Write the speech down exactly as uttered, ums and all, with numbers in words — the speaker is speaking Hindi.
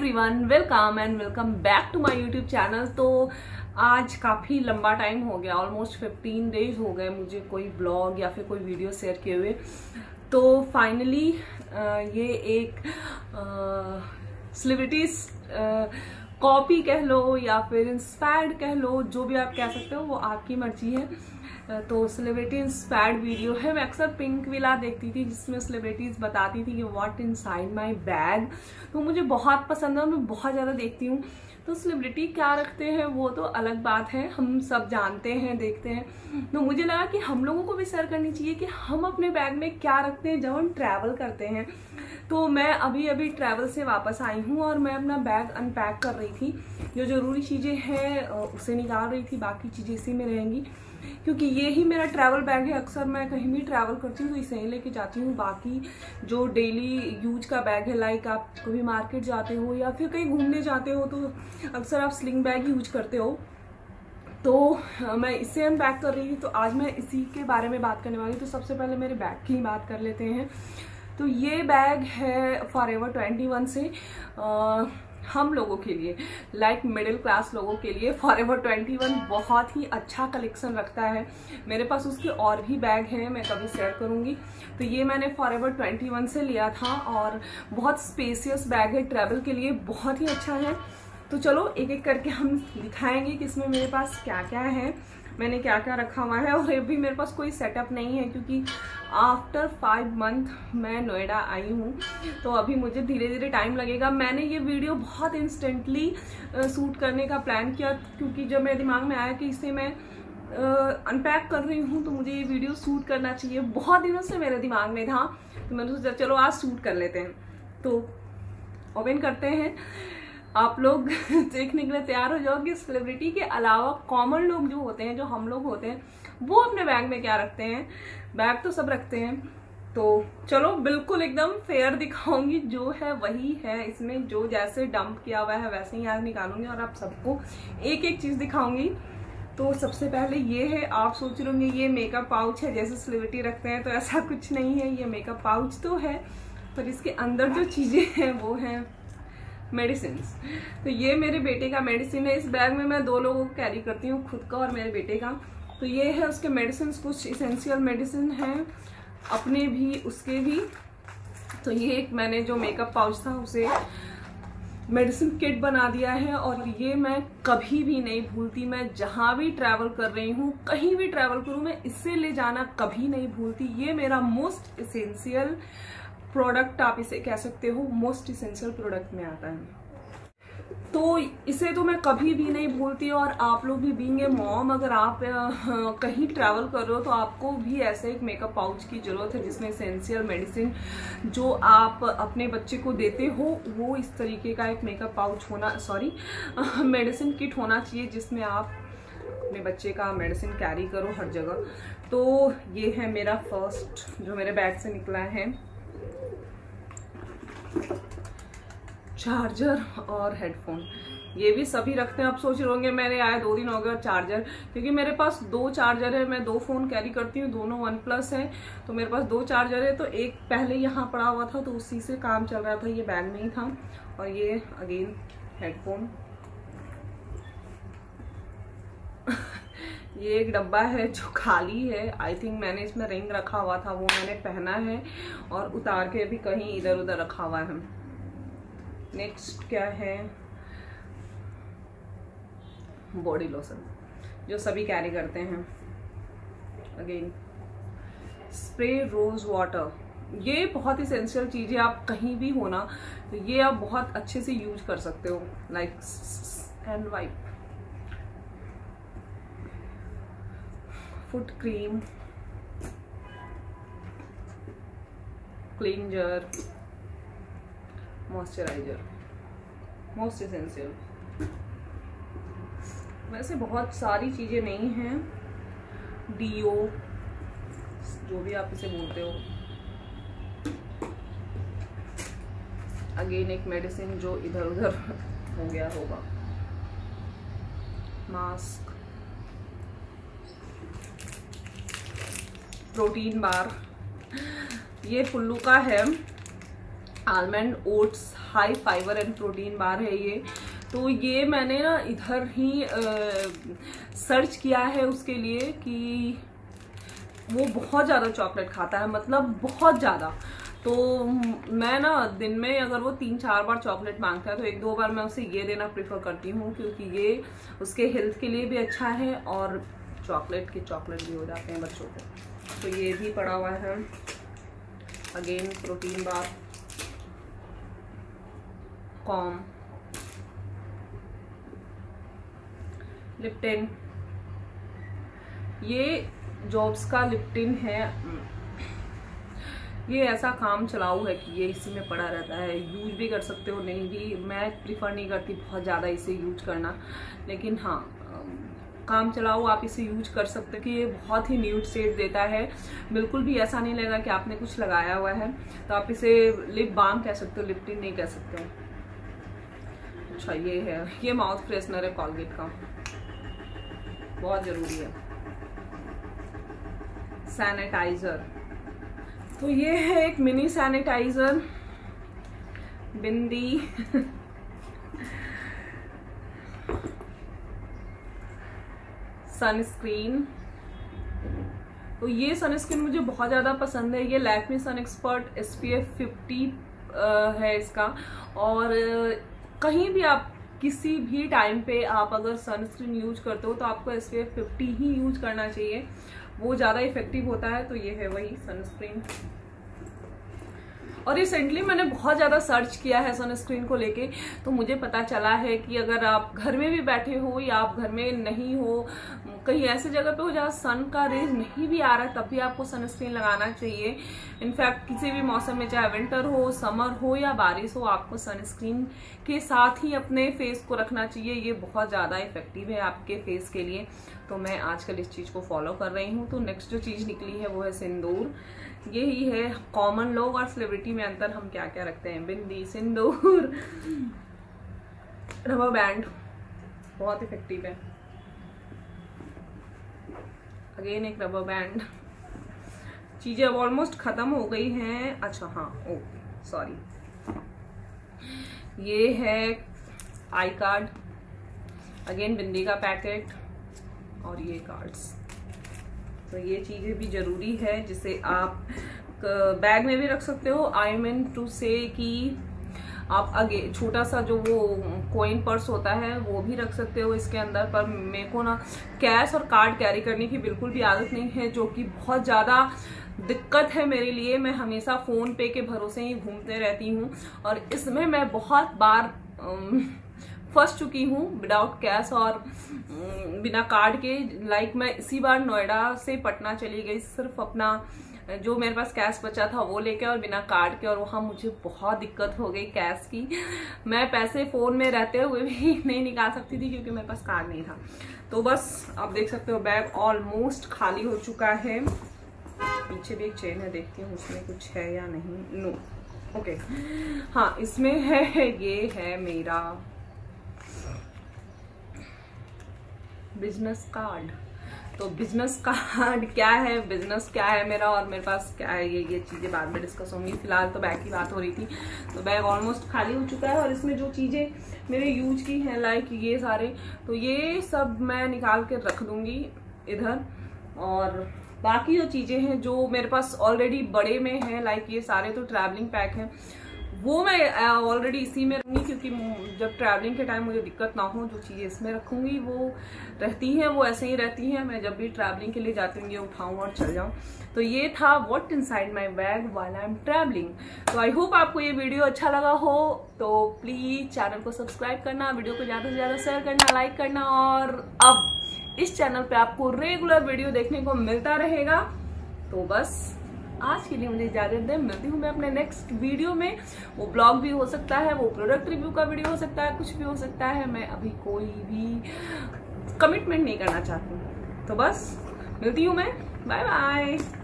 Everyone, welcome and welcome back to my YouTube channel. तो आज काफ़ी लंबा टाइम हो गया, ऑलमोस्ट फिफ्टीन डेज हो गए मुझे कोई ब्लॉग या फिर कोई वीडियो शेयर किए हुए। तो फाइनली ये एक सेलिब्रिटीज कॉपी कह लो या फिर इंस्पायर्ड कह लो, जो भी आप कह सकते हो वो आपकी मर्जी है। तो सेलिब्रिटी इंस्पायर्ड वीडियो है। मैं अक्सर पिंक विला देखती थी जिसमें सेलिब्रिटीज बताती थी कि व्हाट इनसाइड माय बैग, तो मुझे बहुत पसंद है और मैं बहुत ज़्यादा देखती हूँ। तो सेलिब्रिटी क्या रखते हैं वो तो अलग बात है, हम सब जानते हैं, देखते हैं। तो मुझे लगा कि हम लोगों को भी शेयर करनी चाहिए कि हम अपने बैग में क्या रखते हैं जब हम ट्रैवल करते हैं। तो मैं अभी अभी ट्रैवल से वापस आई हूँ और मैं अपना बैग अनपैक कर रही थी। जो ज़रूरी चीज़ें हैं उसे निकाल रही थी, बाकी चीज़ें इसी में रहेंगी क्योंकि ये ही मेरा ट्रैवल बैग है। अक्सर मैं कहीं भी ट्रैवल करती हूँ तो इसे ही लेके जाती हूँ। बाकी जो डेली यूज का बैग है, लाइक आप कभी मार्केट जाते हो या फिर कहीं घूमने जाते हो तो अक्सर आप स्लिंग बैग यूज करते हो। तो मैं इसे अनपैक कर रही थी, तो आज मैं इसी के बारे में बात करने वाली। तो सबसे पहले मेरे बैग की बात कर लेते हैं। तो ये बैग है फॉरएवर ट्वेंटी वन से। आ, हम लोगों के लिए, लाइक मिडिल क्लास लोगों के लिए फॉरएवर ट्वेंटी वन बहुत ही अच्छा कलेक्शन रखता है। मेरे पास उसके और भी बैग हैं, मैं कभी शेयर करूंगी। तो ये मैंने फॉरएवर ट्वेंटी वन से लिया था और बहुत स्पेसियस बैग है, ट्रैवल के लिए बहुत ही अच्छा है। तो चलो एक एक करके हम दिखाएंगे कि इसमें मेरे पास क्या क्या है, मैंने क्या क्या रखा हुआ है। और अभी मेरे पास कोई सेटअप नहीं है क्योंकि आफ्टर फाइव मंथ मैं नोएडा आई हूँ, तो अभी मुझे धीरे धीरे टाइम लगेगा। मैंने ये वीडियो बहुत इंस्टेंटली शूट करने का प्लान किया क्योंकि जब मेरे दिमाग में आया कि इसे मैं अनपैक कर रही हूँ तो मुझे ये वीडियो शूट करना चाहिए। बहुत दिनों से मेरे दिमाग में था, तो मैंने सोचा चलो आज शूट कर लेते हैं। तो ओपन करते हैं। आप लोग देखने के लिए तैयार हो जाओ कि सेलिब्रिटी के अलावा कॉमन लोग जो होते हैं, जो हम लोग होते हैं, वो अपने बैग में क्या रखते हैं। बैग तो सब रखते हैं। तो चलो बिल्कुल एकदम फेयर दिखाऊंगी, जो है वही है। इसमें जो जैसे डंप किया हुआ है वैसे ही आज निकालूंगी और आप सबको एक एक चीज दिखाऊंगी। तो सबसे पहले ये है, आप सोच रहे होंगे ये मेकअप पाउच है जैसे सेलिब्रिटी रखते हैं, तो ऐसा कुछ नहीं है। ये मेकअप पाउच तो है पर इसके अंदर जो चीजें हैं वो हैं मेडिसिन। तो ये मेरे बेटे का मेडिसिन है। इस बैग में मैं दो लोगों को कैरी करती हूँ, खुद का और मेरे बेटे का। तो ये है उसके मेडिसिन, कुछ इसेंशियल मेडिसिन हैं, अपने भी उसके भी। तो ये एक मैंने जो मेकअप पाउच था उसे मेडिसिन किट बना दिया है और ये मैं कभी भी नहीं भूलती। मैं जहाँ भी ट्रैवल कर रही हूँ, कहीं भी ट्रैवल करूँ, मैं इससे ले जाना कभी नहीं भूलती। ये मेरा मोस्ट इसेंशियल प्रोडक्ट आप इसे कह सकते हो, मोस्ट इसेंशियल प्रोडक्ट में आता है। तो इसे तो मैं कभी भी नहीं भूलती। और आप लोग भी बीइंग ए मॉम, अगर आप कहीं ट्रैवल कर रहे हो तो आपको भी ऐसे एक मेकअप पाउच की जरूरत है जिसमें इसेंशियल मेडिसिन जो आप अपने बच्चे को देते हो वो इस तरीके का एक मेकअप पाउच होना, सॉरी मेडिसिन किट होना चाहिए जिसमें आप अपने बच्चे का मेडिसिन कैरी करो हर जगह। तो ये है मेरा फर्स्ट जो मेरे बैग से निकला है, चार्जर और हेडफोन। ये भी सभी रखते हैं। आप सोच रहे होंगे मेरे आए दो दिन हो गए चार्जर, क्योंकि मेरे पास दो चार्जर है। मैं दो फोन कैरी करती हूँ, दोनों वन प्लस है, तो मेरे पास दो चार्जर है। तो एक पहले यहाँ पड़ा हुआ था तो उसी से काम चल रहा था, ये बैग में ही था। और ये अगेन हेडफोन। ये एक डब्बा है जो खाली है। आई थिंक मैंने इसमें रिंग रखा हुआ था, वो मैंने पहना है और उतार के भी कहीं इधर उधर रखा हुआ है। नेक्स्ट क्या है, बॉडी लोशन जो सभी कैरी करते हैं। अगेन स्प्रे रोज वाटर, ये बहुत इसेंशियल चीज है। आप कहीं भी होना तो ये आप बहुत अच्छे से यूज कर सकते हो, like hand wipe, foot cream, cleanser, moisturiser, most essential. वैसे बहुत सारी चीजें नहीं हैं, डीओ जो भी आप इसे बोलते हो। अगेन एक मेडिसिन जो इधर उधर हो गया होगा, मास्क, प्रोटीन बार। ये पुल्लू का है, almond oats high fibre and protein bar है ये। तो ये मैंने ना इधर ही आ, सर्च किया है उसके लिए कि वो बहुत ज़्यादा चॉकलेट खाता है, मतलब बहुत ज़्यादा। तो मैं ना दिन में अगर वो तीन चार बार चॉकलेट मांगता है तो एक दो बार मैं उसे ये देना प्रेफर करती हूँ, क्योंकि ये उसके हेल्थ के लिए भी अच्छा है और चॉकलेट के चॉकलेट भी हो जाते हैं बच्चों को। तो ये भी पड़ा हुआ है, अगेन प्रोटीन बार, कॉम, लिप्टिन। ये जॉब्स का लिप्टिन है। ये ऐसा काम चलाऊ है कि ये इसी में पड़ा रहता है, यूज भी कर सकते हो, नहीं भी। मैं प्रिफर नहीं करती बहुत ज़्यादा इसे यूज करना, लेकिन हाँ काम चलाओ आप इसे यूज कर सकते हो कि ये बहुत ही न्यूड शेड देता है। बिल्कुल भी ऐसा नहीं लगेगा कि आपने कुछ लगाया हुआ है। तो आप इसे लिप बाम कह सकते हो, लिप्टिन नहीं कह सकते हो। अच्छा ये है, ये माउथ फ्रेशनर है कॉलगेट का, बहुत ज़रूरी है। सैनिटाइजर, तो ये है एक मिनी सैनिटाइजर, बिंदी सनस्क्रीन। तो ये सनस्क्रीन मुझे बहुत ज़्यादा पसंद है। ये Lakme sun expert S P F fifty है इसका। और कहीं भी आप किसी भी टाइम पे आप अगर सनस्क्रीन यूज करते हो तो आपको एस पी एफ फिफ्टी ही यूज करना चाहिए, वो ज़्यादा इफेक्टिव होता है। तो ये है वही सनस्क्रीन। और रिसेंटली मैंने बहुत ज़्यादा सर्च किया है सनस्क्रीन को लेके, तो मुझे पता चला है कि अगर आप घर में भी बैठे हो या आप घर में नहीं हो, कहीं ऐसे जगह पे हो जहाँ सन का रेज नहीं भी आ रहा है, तब भी आपको सनस्क्रीन लगाना चाहिए। इनफैक्ट किसी भी मौसम में, चाहे विंटर हो, समर हो या बारिश हो, आपको सनस्क्रीन के साथ ही अपने फेस को रखना चाहिए। ये बहुत ज़्यादा इफेक्टिव है आपके फेस के लिए। तो मैं आजकल इस चीज़ को फॉलो कर रही हूँ। तो नेक्स्ट जो चीज़ निकली है वो है सिंदूर। यही है कॉमन लोग और सेलिब्रिटी में अंतर, हम क्या क्या रखते हैं, बिंदी, सिंदूर, रबर बैंड बहुत इफेक्टिव है। अगेन एक रबर बैंड। चीजें अब ऑलमोस्ट खत्म हो गई हैं। अच्छा हाँ, ओ सॉरी, ये है आई कार्ड, अगेन बिंदी का पैकेट और ये कार्ड्स। तो ये चीजें भी जरूरी है, जिसे आप बैग में भी रख सकते हो। आई मीन टू से कि आप आगे छोटा सा जो वो कोइन पर्स होता है वो भी रख सकते हो इसके अंदर। पर मेरे को ना कैश और कार्ड कैरी करने की बिल्कुल भी आदत नहीं है, जो कि बहुत ज़्यादा दिक्कत है मेरे लिए। मैं हमेशा फ़ोन पे के भरोसे ही घूमते रहती हूँ और इसमें मैं बहुत बार फंस चुकी हूँ विदाउट कैश और बिना कार्ड के। लाइक मैं इसी बार नोएडा से पटना चली गई सिर्फ अपना जो मेरे पास कैश बचा था वो लेके और बिना कार्ड के, और वहाँ मुझे बहुत दिक्कत हो गई कैश की। मैं पैसे फ़ोन में रहते हुए भी नहीं निकाल सकती थी क्योंकि मेरे पास कार्ड नहीं था। तो बस आप देख सकते हो बैग ऑलमोस्ट खाली हो चुका है। पीछे भी एक चेन है, देखती हूँ उसमें कुछ है या नहीं। नो ओके, हाँ इसमें है, ये है मेरा बिजनेस कार्ड। तो बिजनेस कार्ड क्या है, बिजनेस क्या है मेरा और मेरे पास क्या है, ये ये चीज़ें बाद में डिस्कस होंगी। फिलहाल तो बैग की बात हो रही थी। तो बैग ऑलमोस्ट खाली हो चुका है और इसमें जो चीज़ें मेरे यूज की हैं लाइक ये सारे, तो ये सब मैं निकाल के रख दूंगी इधर। और बाकी जो चीज़ें हैं जो मेरे पास ऑलरेडी बड़े में हैं, लाइक ये सारे तो ट्रैवलिंग पैक हैं, वो मैं ऑलरेडी इसी में रखूंगी क्योंकि जब ट्रैवलिंग के टाइम मुझे दिक्कत ना हो, जो चीज़ें इसमें रखूंगी वो रहती हैं, वो ऐसे ही रहती हैं। मैं जब भी ट्रैवलिंग के लिए जाती हूँ ये उठाऊँ और चल जाऊँ। तो ये था what inside my bag while I am travelling. तो आई होप आपको ये वीडियो अच्छा लगा हो। तो प्लीज़ चैनल को सब्सक्राइब करना, वीडियो को ज़्यादा से ज़्यादा शेयर करना, लाइक करना। और अब इस चैनल पर आपको रेगुलर वीडियो देखने को मिलता रहेगा। तो बस आज के लिए मुझे इजाजत दें, मिलती हूँ मैं अपने नेक्स्ट वीडियो में। वो ब्लॉग भी हो सकता है, वो प्रोडक्ट रिव्यू का वीडियो हो सकता है, कुछ भी हो सकता है। मैं अभी कोई भी कमिटमेंट नहीं करना चाहती हूँ। तो बस मिलती हूँ मैं, बाय बाय।